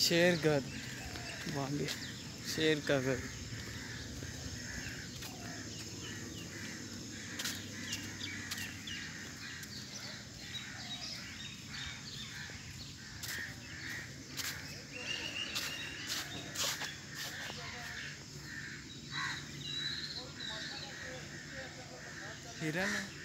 शेर घर, वहाँ भी शेर का घर। हिरन है।